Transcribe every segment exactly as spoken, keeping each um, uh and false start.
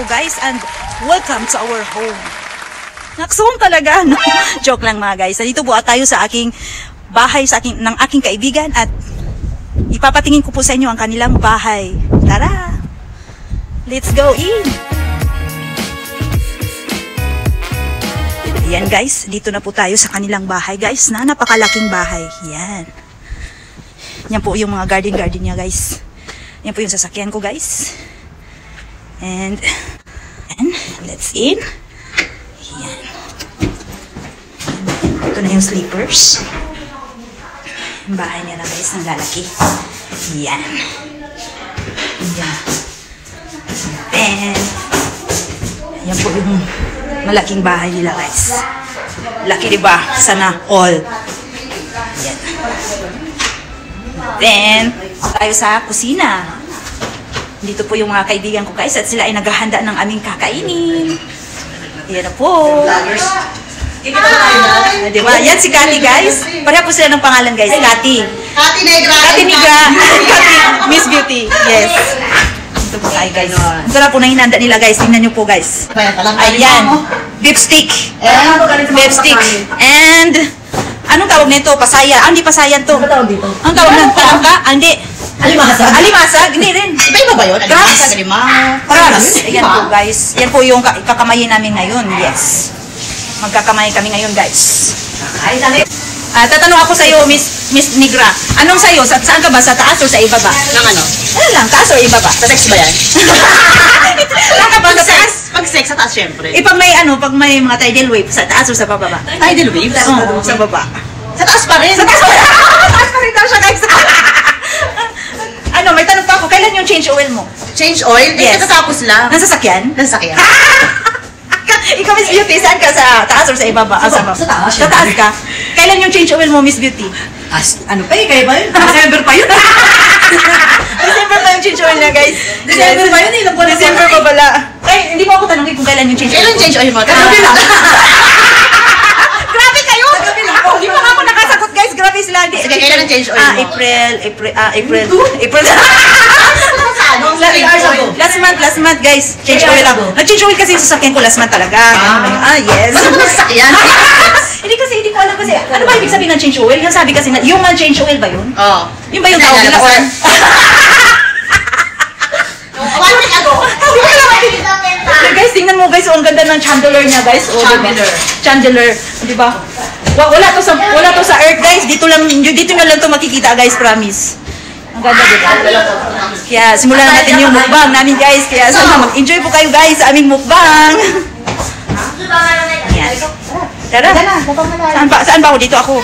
guys, and welcome to our home. Naksuhom talaga, no? Joke lang mga guys. Dito po tayo sa aking bahay sa aking, ng aking kaibigan at ipapatingin ko po sa inyo ang kanilang bahay. Tara! Let's go in! Yan guys, dito na po tayo sa kanilang bahay guys, na napakalaking bahay. Yan. Yan po yung mga garden-garden niya guys. Yan po yung sasakyan ko guys. And, and let's in. Yan. Ito na yung sleepers. Yung bahay niya na guys, ng lalaki. Yan. Yan. And, yan po yung malaking bahay nila guys. Laki diba? Sana all. Yan. Then, tayo sa kusina. Dito po yung mga kaibigan ko guys at sila ay naghahanda ng aming kakainin. Yan na po. Hi! Diba? Yan si Cathy guys. Pareha po sila ng pangalan guys. Cathy. Cathy Negra. Cathy Negra. Cathy Miss Beauty. Yes. Ito po tayo guys. Ito na po na hinanda nila guys. Tingnan nyo po guys. Ayan. Beef stick. Beef stick. And, anong tawag nito? Pasaya. Ah, hindi pasayan to. Ano tawag dito? Ang tawag ng palangka? Ah, hindi. Alimasag. Alimasag? Hindi rin. Iba-iba ba yun? Crabs. Crabs. Ayan Diba? po guys. Yan po yung kakamayin namin ngayon. Yes. Magkakamay kami ngayon guys. Ay, dali. Ah, tatanong ako sa iyo, Miss Miss Negra. Anong sa iyo? Sa, saan ka ba? Sa taas o sa ibaba? Nang ano? Ano lang, taas o ibaba? Sa sex ba yan? Saan ka ba sa taas? Pag sex, sa taas syempre. Eh, pag may ano, pag may mga tidal wave, sa taas o sa bababa? Tidal waves? Oo, sa baba. Sa taas pa rin. Sa taas pa rin. Taas pa rin daw siya guys. Ano, may tanong pa ako. Kailan yung change oil mo? Change oil? Yes. Eh, katatapos lang. Nasa sakyan? Nasakyan. Ikaw, Miss Beauty, saan ka? Sa taas o sa ibaba? Ah, sa, Sa taas. Sa taas ka? Kailan yung change oil mo, Miss Beauty? As, ano pa eh? Kaya ba yun? December pa yun? December pa yung change oil niya, guys. December pa yun? Ilang buwan na December pa pala. Ay, hindi mo ako tanongin kung kailan yung change oil. Kailan change oil mo? Grabe lang. Grabe kayo! Hindi pa nga ako nakasagot, guys. Grabe sila. Hindi. Sige, kailan ang change oil Ah, mo? April. April. Ah, April. April. Ano? Last month, last month, guys. Change oil ako. Nag-change oil kasi yung sasakyan ko last month talaga. Ah, yes. Ano ba sasakyan? Hindi kasi, hindi ko alam kasi. Ano ba ibig sabihin ng change oil? Yung sabi kasi na, human change oil ba yun? Oo. Yung ba yung tawag nila? Or? One week ago. Guys, tingnan mo guys, oh, ang ganda ng chandelier niya guys. Oh, Chandelier. Diba? Chandelier, di ba? Wa- Wala to sa wala to sa earth guys. Dito lang dito na lang to makikita guys, promise. Ang ganda dito. Kaya simulan na natin yung mukbang namin guys. Kaya sana mag-enjoy po kayo guys sa aming mukbang. Yan. Tara. Saan ba, saan ba ako? Dito ako.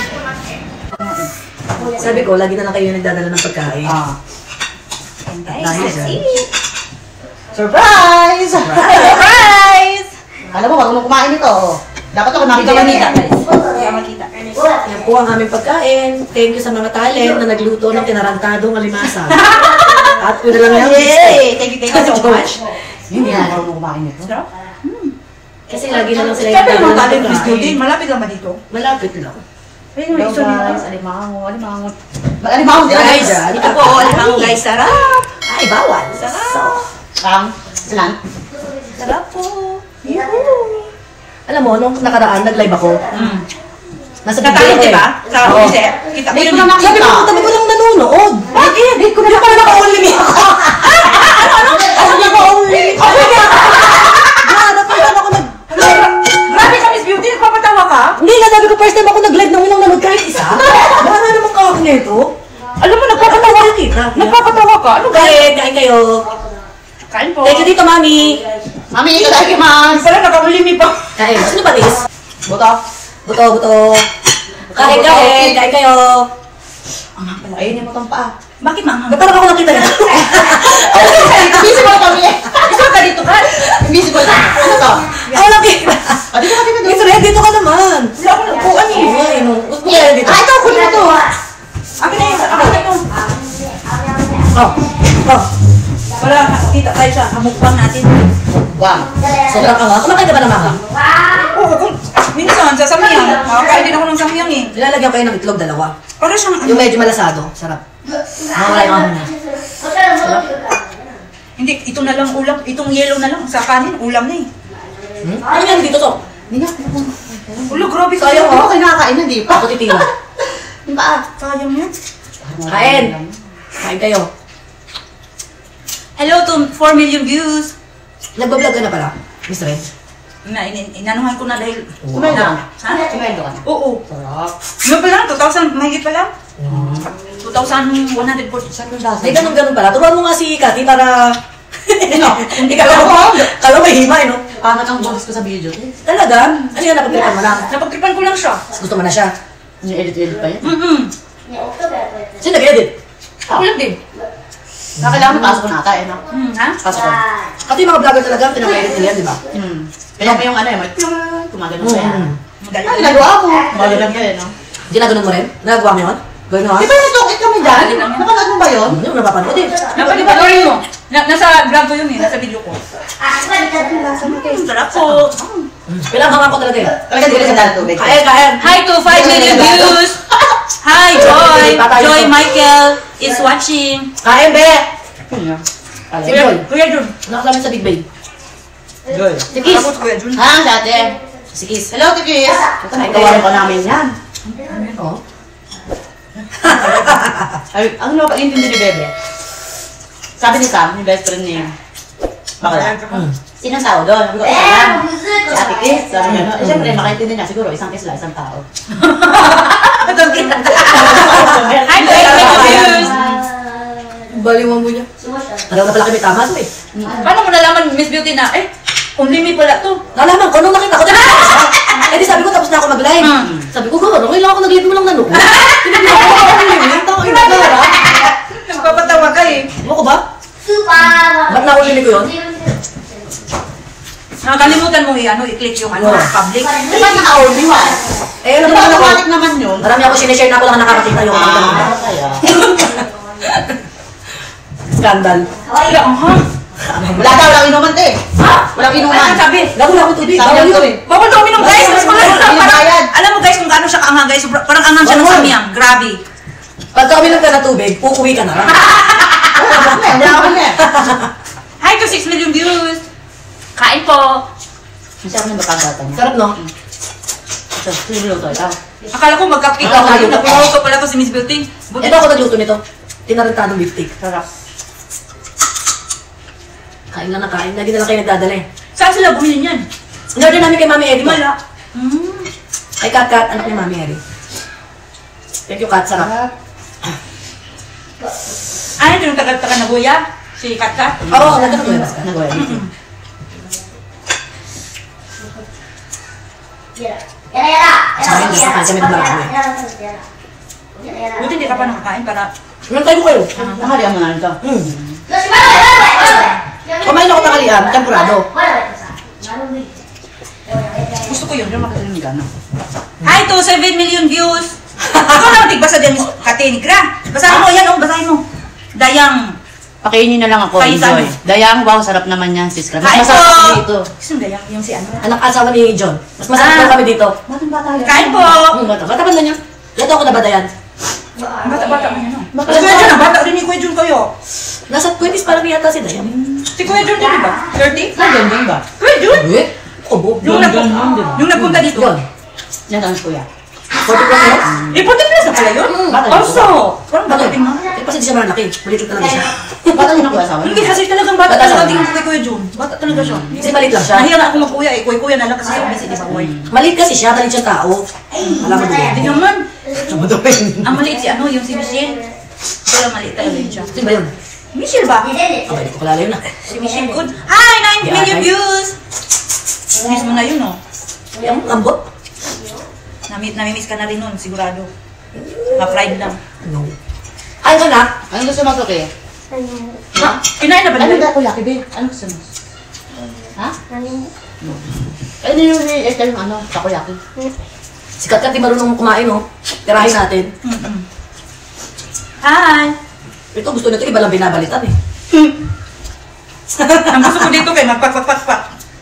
Sabi ko, lagi na lang kayo nagdadala ng pagkain. Ah. Guys, let's eat. Surprise! Surprise! Alam mo, marunong kumain ito. Dapat ako makita manita, guys. Kaya makita. Yan po ang aming pagkain. Thank you sa mga talent na nagluto ng tinarantadong alimasag. At yun na lang yan. Yay! Thank you, thank you so much. Hindi na marunong kumain ito. Kasi lagi na lang sila Siyempre nagdadala mga talent ng Miss Beauty, pagkain. malapit lang ba dito? Malapit lang. Ayun yung isa dito. alimango, alimango. Alimango din, guys. Ito po, alimango guys, sarap. Ay, bawal. Sarap. Ang, slan. Sarap po. Alam mo, nung nakaraan, nag-live ako. Mm. Nasa Sa talent, video di ba? ako eh. Sa Oo. kasi, kita mo Hindi yun. ko na Sabi ko, makita. tabi ko lang nanonood. Bakit? Hindi ko na pala naka-only me ako. Ano na naka-only me ako? Gana, pala ako nag... Grabe ka, Miss Beauty, nagpapatawa ka? Hindi na, sabi ko first time ako nag-live nang unang nanood kahit isa. Gana naman ka ako nito. Alam mo, nagpapatawa ka. Kita. Nagpapatawa ka? Ano gano'n? Kain, kain kayo. Kain po. Thank you dito, mami. Mami, ito tayo kimas. Pala, nakaulimi pa. Kain. Gusto niyo ba, Liz? Buto. Buto, buto. Kain, kain. Kain kayo. Ayun yung butong paa. Bakit maanghang? Ba't parang ako nakita nito? Invisible kami eh. Gusto ka dito ka? Invisible kami. Ano to? Ako nakita. O, dito ka dito Dito doon. rin, dito ka naman. Wala ako nagpuan eh. Oo, ayun. Gusto niya dito. Ah, ito, kunin mo to. Akin na yun, akin na yun. Oh, oh. Wala, kita tayo sa mukbang natin. Wow. Sobrang angas. Kumakain ka ba ng manghang? Oo, kung minsan sa samyang. Makakain din ako ng samyang eh. Nilalagyan kayo ng itlog, dalawa. Para siyang ano. Yung medyo malasado. Sarap. Mawala yung ahon niya. Hindi, ito na lang ulam. Itong yellow na lang. Sa kanin, ulam na eh. Hmm? Ano yan dito, Sok? Hindi nga. Ulo, grabe Sayang sayang. ako kinakain na, di pa. Ako titira. Yung paa. Sayang yan. Kain! Kain kayo. Hello to four million views. Nagbablog ka na pala, Miss Red? Na, in, inanuhan ko na dahil... Kumendo ka na? Ha? Kumendo ka na? Oo. Sarap. Ano pa lang? two thousand, mahigit pa lang? two thousand one hundred forty. May ganun-ganun pala. Turuan mo nga si Cathy para... Hindi ka lang kala may hima eh, no? Pangat ang boses ko sa video. Talaga? Ano yan, napagtripan mo lang? Napagtripan ko lang siya. Gusto mo na siya? Yung edit-edit pa yan. Mm-mm. Sino nag-edit? Ako lang din. Nakailangan pasok ko na ata, eh, no? Hmm, ha? Pasok ko. Kasi yung mga vlogger talaga, pinag-edit nila yan, di ba? Hmm. Kaya pa yung ano eh, may kumagano pa yan. Mm. Madali. Ano nagawa mo? Magalang ka eh, no? Ginaganon mo rin? Nagagawa mo yun? Gawin mo ha? Di ba nag-talkit kami dyan? Napanood mo ba yun? Hindi mo napapanood eh. Napalipanurin mo. Na, nasa vlog ko yun eh, nasa video ko. Sarap po. Kailangan ko talaga eh. Talaga di ka sa dala tubig. Kain, kain. Hi to five million views. Hi, Joy. Joy Michael is watching. Kain, be! Si Kuya, Joy. Kuya Jun. Nakasama sa Big Bay. Joy. Si Kiss. Tapos Kuya Jun. Ha, sa ate? Si Kiss. Hello, Tikis. Kain Kawalan kayo. ko namin yan. Oo. Ay, ang ano pa intindi ni Bebe? Sabi ni Sam, yung best friend ni Bakla. Hmm. Sino tao doon? Sabi ko, isa lang. Si Ate Kiss. Sabi niya, no? Eh, syempre, makaintindi niya siguro, isang kiss lang, isang tao. Hi to eight million views. Baliwan mo niya. Alam na pala kami tama to eh. Paano mo nalaman, Miss Beauty, na eh, only me pala to? Nalaman ko, nung nakita ko dyan. Eh di sabi ko, tapos na ako mag-live. Hmm. Sabi ko, gano'n, kailangan ako nag-live mo lang nanood. Tinignan ko ako nag-live. Tao yung nagara. Nagpapatawa ka eh. Ano ko ba? Ba't nakulinig ko yun? Nakakalimutan mo i-ano, i-click yung ano, Oh. public. Di ba naka-only one? Eh, alam Di mo ba naman ako. automatic naman yun? Marami ako sinishare na ako lang nakakakita yung mga ganun. Ah, kaya. Scandal. Ay, ang ha? Wala daw, walang inuman, te. Ha? Walang inuman. Ano sabi? Lako na ako tubig. Sabi Bawal niyo yun. eh. Bawal daw uminom guys. Mas Bawal parang, uminom, parang, bayad. alam mo guys kung gaano siya kaanghang guys. Sobra- Parang anghang siya ng Bawal. samyang. Grabe. Pagka uminom ka na tubig, uuwi ka na lang. Hindi ako na. Hi to six million views. Kain po. Masarap na bakagata niya. Sarap no? Ito, sinuluto ito. Akala ko magkakita Ikaw, ko. kayo. Napuno ko pala to si Miss Beauty. Buti Ito ako nagluto nito. Tinarantadong lipstick. Sarap. Kain lang na kain. Lagi na lang kayo nagdadala eh. Saan sila bumili niyan? In-order namin kay Mami Eddie. Mala. Mm. Kay Kat Kat, anak ni Mami Eddie. Thank you, Kat. Sarap. Ay, ito yung taga-taga na guya. Si Katka. Oo, nagkano ko yun. Nagawa niya. Sayang, gusto ka kami ng malaki. Buti hindi ka pa nakakain para... Nantay ko kayo. Nakalian mo na rin ito. Hmm. Kumain ako tanghalian, tempurado. Gusto ko yun. Yung makasal yung gano'n. Hi to seven million views. Ikaw na tigbasa din, Katinigra. Basahin mo, yan oh, basahin mo. Dayang. Pakainin na lang ako, Paisan. enjoy. Dayang, wow, sarap naman yan, sis. Mas Kain masarap po. dito. Gusto Dayang, yung si ano. Anak asawa ni John. Mas masarap Ah. daw kami dito. Batang bata yan. Kain po. Hmm, bata. Bata pa na niya. Yato ako na bata yan. Bata-bata mo yan oh. Bata- Si Kuya Jun, ang bata rin ni Kuya Jun kayo. Nasa twenties pa lang yata si Dayan. Si Kuya Jun din, di ba? thirty? Nandun din ba? Kuya Jun? Eh? Kubo. Yung, Jun, nagpunta, Jun, Jun. yung nagpunta dito. Yun. Yan ang kuya. forty plus na yun? Eh, forty plus na pala yun? Hmm, bata yun. Also, parang bata Bakit? din mo. Eh, kasi di siya malaki. Maliit lang talaga siya. Bata niyo na kuya asawa Hindi niyo. kasi talagang bata Bata talaga siya. tingin ko kay Kuya Jun. Bata talaga siya. Kasi maliit lang siya. Nahiya na ako magkuya eh. Kuya-kuya na lang kasi yung busy, di ba, Kuya? Maliit kasi siya, maliit siyang tao. Alam mo Hindi doon. naman. Madumin. Ang maliit si ano, yung si Michelle. Pero maliit talaga yun siya. Sino ba yun? Michelle ba? Ah, hindi ko kalala yun ah. Si Michelle Good. Hi! nine Yeah, million hi. views! Miss mo na yun, oh. Yung ambot? Nami- Namimiss ka na rin nun, sigurado. Ma-fried lang. No. Ay, ka na? Anong gusto mo, Soke? Ha? Kinain na ba Ano nila? ba kuya, kibi? Anong gusto mo? Ha? Ano yung ito yung ano, takoyaki? Si Kat Kat di marunong kumain oh. Tirahin natin. Mm-mm. Hi! Ito gusto nito, iba lang binabalitan eh. Ang gusto ko dito kay magpak-pak-pak-pak.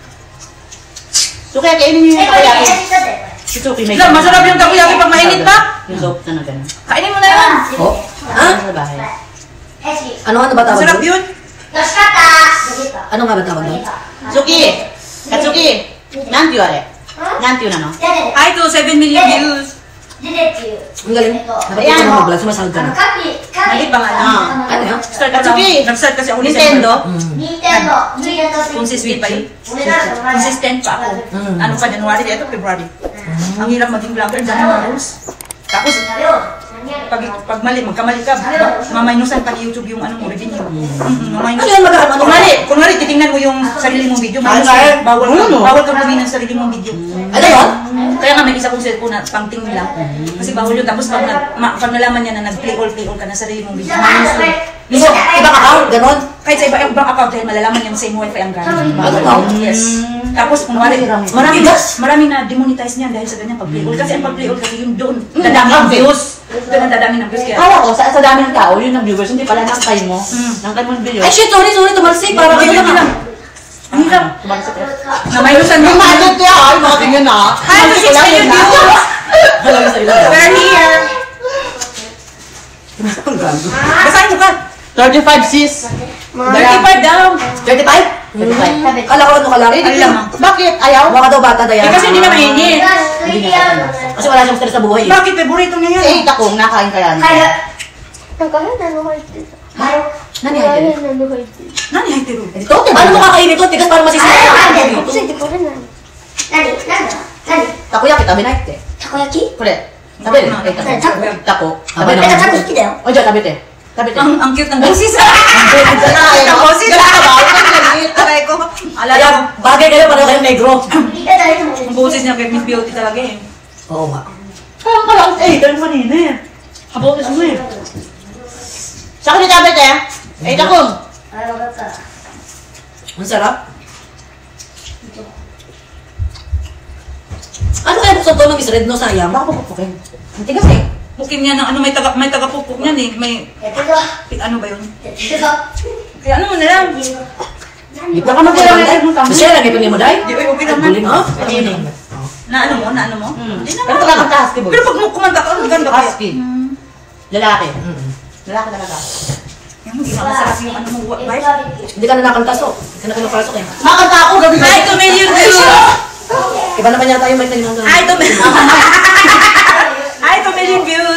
So kaya kainin niyo yung takoyaki. Si Soke may... Lang, masarap yung takoyaki pag mainit pa. Yung soap na na gano'n. Kainin mo na yun. Oh? Ha? Ha? Sa bahay. Ano ano ba tawag Masarap doon? yun. Ano nga ba tawag doon? Suki! Katsuki! Nan tiyo are? Nan tiyo na no? Hi to seven million views. Ang galing. Nakapit ka na mag-vlog, sumasahod ka na. Hindi pa nga na. Ano yun? Start ko lang. Katsuki! Nag-start kasi ako Nintendo? Nintendo. Kung si Sweet pa yun. Consistent pa ako. Mm. Ano pa, January, ito February. Ang hirap maging vlogger, dami mga rules. Tapos, pag, pag mali, magkamali ka, ma- mamainusan pa ni YouTube yung ano mo, revenue. Mm-hmm, Ano mamainusan. yan mag-aram? Ano Kunwari, kunwari, titingnan mo yung sarili mong video, minus Ano? bawal ka, Ano? bawal kang kumin ng sarili mong video. Ano yun? Kaya nga may isa kong cellphone na pang tingin lang. Kasi bawal yun. Tapos pag, na, ma, pag nalaman niya na nag-play all, play all ka na sarili mong video, minus yun. So, ibang account, ganon? Kahit sa iba, ibang account dahil malalaman yung same wifi ang gamit. Ano ba? Yes. Tapos kung wala, marami na, marami na demonetize niyan dahil sa ganyan pag-play all. Kasi ang pag-play all kasi yung doon, dadami ng views. Doon ang dadami ng views. Kaya, Kala ko, sa, sa dami ng tao, yun ang viewers, hindi pala nangkay mo. Mm. Nangkay mo yung video. Ay, shit, sorry, sorry, tumalsik. Parang ano lang lang. ang hirap. Na may lusan Yung mo. matot niya, ay, mga tingin na. Hi to six million views. Alam sa ilan. We're here. Ang gago. Basahin mo ka. thirty-five sis. thirty-five down. thirty-five? thirty-five. Kala ko ano ka lang. Ang lamang. Bakit? Ayaw? Baka daw bata na yan. Eh kasi hindi na mainit. Kasi wala siyang stress sa buhay eh. Bakit favorito niya Si yan? Eita kong nakain kaya niya. Nani ay Nani hay tiro? Ito, paano mo kakainin ito? Tigas parang masisira. Takoyaki, tabi na ite. Kure. Tabi rin. Tako. Tabi na. O, dyan, tabi te. Tabi te. Ang ang cute ng boses. Ay, Ang boses. Ganun ka ba? Huwag kang galit. Aray ko. Alala Kaya, ko. bagay kayo, pareho kayong negro. Ang boses niya kay Miss Beauty talaga eh. Oo nga. Kaya ka lang. Eh, ganun kanina eh. Kabotes mo eh. Saka ni tabi te. Eita kong. Ang sarap. Ano kaya buksan to ng isred no? Sayang. Baka pupukin. Ang tigas eh. Pukin niya ng ano, may taga may taga-pupuk niyan eh. May ano ba yun? Kaya ano mo na lang. Di pa ka mag-iwan. Kasi lang, ipin mo dahil. Di, okay naman. Guling ha? Na ano mo, na ano mo? Hindi Pero naman. pagkakanta husky boy. Pero pag mo kumanta ka, ang ganda kaya. Husky. Lalaki. Lalaki talaga. Yung hindi makasarap yung ano mo, wife. Hindi ka na nakantaso. Hindi ka na pinapasok eh. Makanta ako gabi. Hi to million views! Iba naman yata yung may talingang gano'n. Hi to million Hi to million views!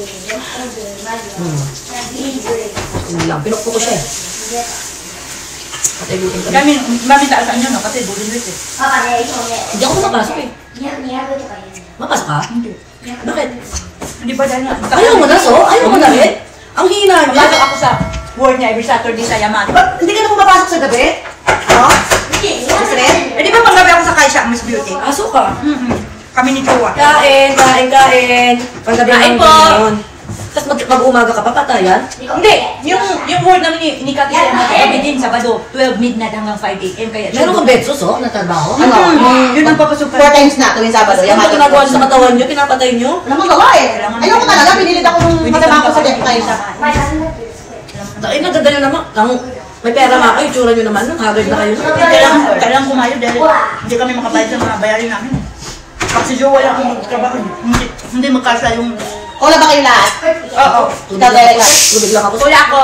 Hindi lang. Pinukpo ko siya eh. Patay buting kami. Kami, mami taasan nyo no, kasi bulin rin eh. Hindi ako mapasok eh. Mapasok ka? Hindi. Bakit? Hindi ba dahil nga? Ayaw mo na so? Ayaw mo na rin? Ang hina niya. Papasok ako sa work niya every Saturday sa Yamani. Ba't hindi ka na pumapasok sa gabi? Ano? Miss Red? Eh di ba panggabi ako sa Kaisha, Miss Beauty? Aso ka. Mm-hmm. Kami ni Jowa. Kain, kain, kain. Paggabi Kain ng po. ngayon. Tapos mag, mag-umaga ka pa, patayan. Hindi, yung yung word namin ni, ni Kati sa Yamani, kami din Sabado, twelve midnight hanggang five a m Kaya Meron kang bedsos, oh, na trabaho. Ano? Yun ang papasok Four times na tuwing Sabado. Ano ba ginagawa niyo sa katawan niyo? Pinapatay niyo? Wala magawa eh. Ayoko talaga. Pinilit ako nung kasama ko sa death tayo siya. Ay, nagdadala naman. Ang, may pera nga kayo, itsura niyo naman. Hagad na kayo. Kailangan, kailangan kumayo dahil hindi kami makabayad sa mga bayarin namin. Pag si Jowa lang kung magtrabaho, hindi, hindi magkasa yung... Wala ba kayo lahat? Oo. Ikaw dahil lahat. Tubig lang ako. Kuya ako.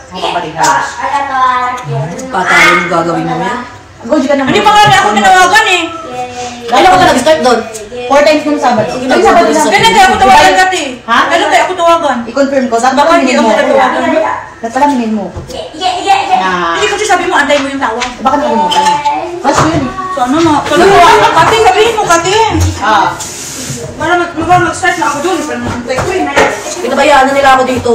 Patayin yung gagawin mo yan. Goji ka naman. Hindi pa nga rin ako tinawagan eh. Kailan ka nag-start doon? Four times nung Sabado. Sige, Ay, Sabado mag-umpisa. na. Kailan tayo ako tawagan dati? Ha? Kailan tayo ako tawagan? I-confirm ko. Dapat Baka pala hindi minin ako mo. natawagan. Dapat pala minin mo. Na... Hindi kasi sabi mo, antay mo yung tawag. Baka nakalimutan mo. Mas yun eh. So ano na? So ano? Kati, sabihin mo, Kati. Ah. Para mag- mag- mag-start na ako doon. Para mag-antay ko eh. Pinabayaan na nila ako dito.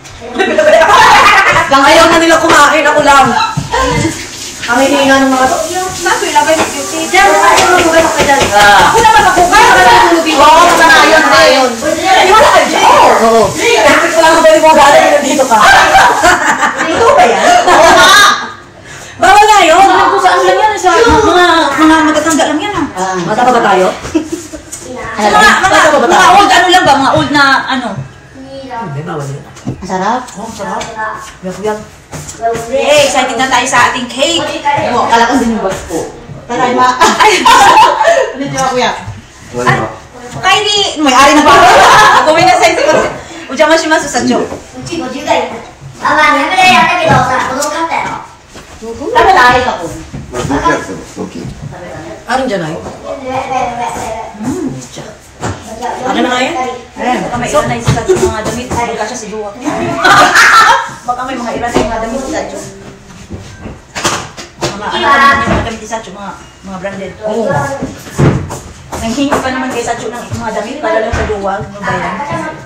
Lang ayaw na nila kumain, ako lang. Ang hihinga ng mga to. Sabi, ilagay mo yung tita. Diyan, ayaw na mga kayo dyan. Ako naman ako. Kaya ka na tulog dito. Oo, matanayon na yun. Iwala kayo dyan? Oo. Oo. Perfect ko lang ang bali mo gano'n yung nandito ka. Ito ba yan? Oo nga. Bawal na yun. Alam ko saan lang yan. Sa mga mga matatanda lang yan. ah. Mata pa ba tayo? Sa mga, mga, mga old ano lang ba? Mga old na ano? Hindi, bawal yun. Masarap. Oh, sarap. Yan po yan. Hey, excited na tayo sa ating cake. Oo, kala ko din yung bag ko. Taray ma. Ano yung kuya? Kaini, may ari na pa. Ako may nasa isip ko. Ujama shimasu sa Joe. Ano tayo ka po? Anong dyan ay? Hmm, siya. Ano na nga yan? Ayan, baka may iranay sa Satcho mga damit. Baka siya si Duwak. Baka may mga iranay mga damit sa Satcho. Mga ano naman yung mga damit sa Satcho, mga, mga branded. Oo. Nanghingi pa naman kay Satcho ng mga damit para lang sa Duwak. Ano ba yan?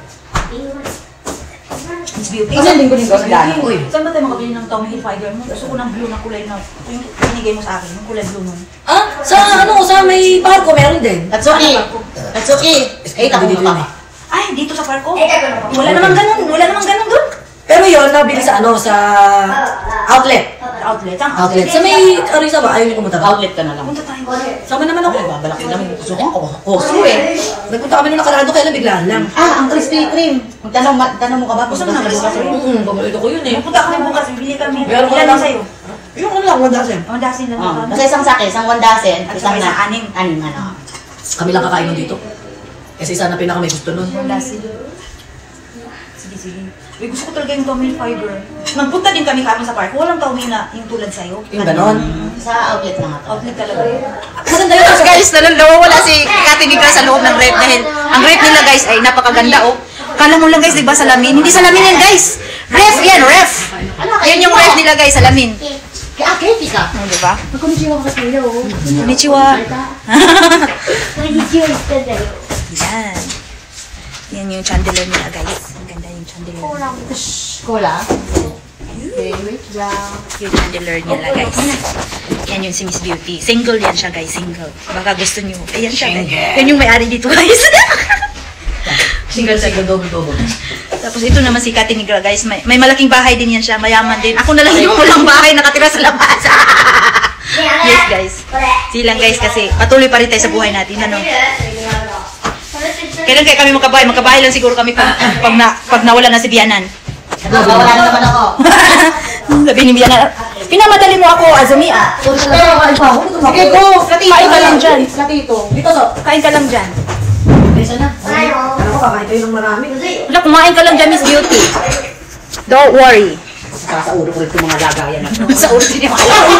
It's beauty. Kasi linggo-linggo sa daan. Uy. Saan ba tayo makabili ng Tommy Hilfiger mo? Gusto ko ng blue na kulay na yung binigay mo sa akin, yung kulay blue nun. Ah, sa ano, sa may parko meron din. Tatsuki. Tatsuki. Eh, tako mo ka. Ay, dito sa parko? Wala namang ganun, wala namang ganun dun. Pero yun, nabili sa ano, sa outlet. Outlet, ang Outlet. Sa may Arisa ba? Ayaw niyo pumunta ka? Outlet ka na lang. Punta tayo. Sama naman ako. Babalaki namin yung puso ko. Ako, koso eh. Nagpunta kami nung nakarado, kaya lang biglaan lang. Ah, ang Krispy Kreme. Magtanong, ma- tanong mo ka ba? Gusto mo ng Krispy Kreme? Mm, paborito ko yun eh. Punta kami bukas, bibili kami. Meron ko Ilan lang. lang sa'yo? Yung ano lang, wandasin. Ang dasin lang. Oh, ako. basta isang sake, isang wandasin, At isang saka na. isang anim. Anim, ano. Kami lang kakain nun dito. Kasi sana pinaka may gusto nun. Ang dasin. Sige, sige. Uy, gusto ko talaga yung Tommy Hilfiger. Nagpunta din kami kahapon sa parko. Walang Tommy na yung tulad sa'yo. Yung ganon. Sa outlet na nga to. Outlet talaga. Maganda yun. guys, nawawala si Kati Nigra sa loob ng rep dahil ang rep nila guys ay napakaganda oh. Kala mo lang guys, di ba salamin? Hindi salamin yan guys. Ref yan, ref. Yan yung ref nila guys, salamin. Kaya, Katie ka. Oh, di ba? Konnichiwa ka kayo. Konnichiwa. Konnichiwa instead eh. Yan. Yan yung chandelier nila guys. Ang ganda yung chandelier. Cola. Okay, wait lang. Yung chandelier nila guys. Yan yung si Miss Beauty. Single yan siya guys, single. Baka gusto nyo. Ayan siya guys. Yan yung may-ari dito guys. Single, single, double, double. Tapos ito naman si Kati Nigra guys. May, may malaking bahay din yan siya. Mayaman din. Ako na lang yung walang bahay nakatira sa labas. Yes guys. Silang guys kasi patuloy pa rin tayo sa buhay natin. Ano? Kailan kaya kami magkabahay? Magkabahay lang siguro kami pag, pag, na, pag nawala na si Bianan. Wala na naman ako. Sabi ni Bianan, pinamadali mo ako, Azumi ah. Sige, go! Kain ka lang dyan. Platito. Dito, so. Kain ka lang dyan. Isa na. Alam ko, kakain kayo ng marami. Wala, kumain ka lang dyan, Miss Beauty. Don't worry. Sa ulo ko rin itong mga lagayan na to. Sa ulo din yung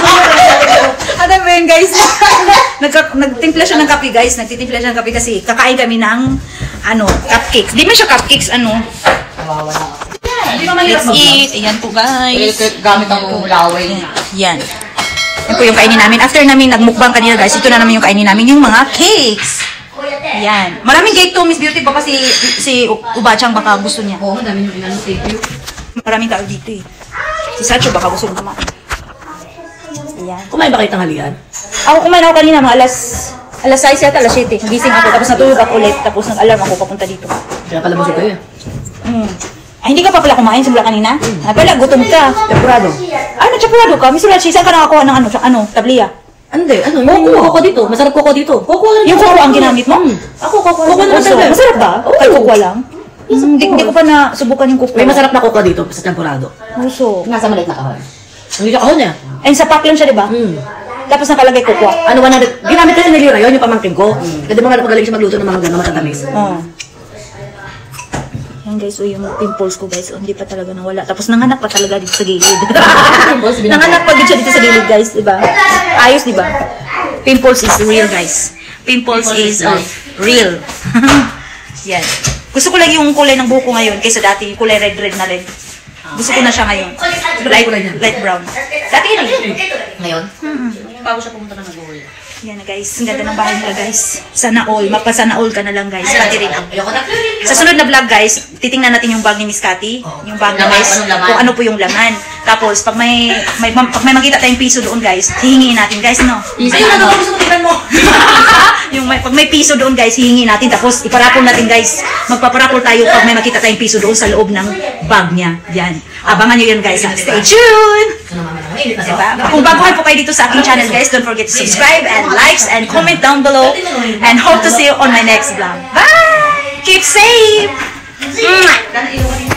ano ba yun, guys? Nagka, nagtimpla siya ng kape, guys. Nagtitimpla siya ng kape kasi kakain kami ng, ano, cupcakes. Di man siya cupcakes, ano. Nawawala ako. Let's eat. Ayan po, guys. Gamit ang laway. Yan. Yan po yung kainin namin. After namin nagmukbang kanina, guys, ito na naman yung kainin namin, yung mga cakes. Yan. Maraming cake to, Miss Beauty. Baka si, si Ubachang baka gusto niya. Oo, madami yung inano. Thank you. Maraming tao dito eh. Si Sacho baka gusto nyo kumain. Ayan. Kumain ba kayo tanghalian? Ako kumain ako kanina, mga alas, alas sais yata, alas siyete. Nagising ako, tapos natulog ako ulit, tapos nag-alarm ako papunta dito. Kaya pala busog kayo. Mm. Ay, hindi ka pa pala kumain simula kanina? Hmm. Ah, pala, gutom ka. Tempurado. Ay, nagtsapurado ka. Miss Rachi, saan ka nakakuha ng ano, ano, tabliya? Hindi, ano, yung koko dito. Masarap koko dito. Koko lang. Yung koko ang ginamit mo? Ako, koko lang. Koko naman Masarap. talaga. Masarap ba? Oo. Ay, koko lang? Hmm, Hindi hindi ko pa nasubukan yung koko. May masarap na koko dito sa tempurado. Puso. Nasa maliit na kahon. Ang dito ako niya. And sa pack lang siya, di ba? Hmm. Tapos nakalagay koko. Ano, one hundred. Ginamit kasi ni Lira yun, yung pamangkin ko. Kasi mga magaling siya magluto ng mga gano'n matatamis. Oh. Yan guys, o yung pimples ko guys, oh, hindi pa talaga nawala. Tapos nanganak pa talaga dito sa gilid. Nanganak pa din siya dito sa gilid guys, di ba? Ayos, di ba? Pimples is real guys. Pimples is uh, real. Yan. Gusto ko lang yung kulay ng buko ngayon kaysa dati, yung kulay red-red na red. Gusto ko na siya ngayon. Light, light brown. Dati yun eh. Ngayon? Bago siya pumunta na nag-uwi. Yan na guys, ang ganda ng bahay nila guys. Sana all, magpa-sana all ka na lang guys. Pati rin ako. Ayoko na. Sa sunod na vlog guys, titingnan natin yung bag ni Miss Cathy. Yung bag na Laman, guys, anong laman? kung ano po yung laman. Tapos, pag may, may, pag may makita tayong piso doon guys, hihingin natin guys, no? Ayun na naman gusto mo tignan mo. yung may, pag may piso doon guys, hihingin natin. Tapos, iparapol natin guys. Magpaparapol tayo pag may makita tayong piso doon sa loob ng bag niya. Yan. Abangan nyo yan guys. Ha? Stay tuned! Diba? Kung baguhan po kayo dito sa aking channel guys, don't forget to subscribe and likes and comment down below. And hope to see you on my next vlog. Bye! Keep safe! Mwah!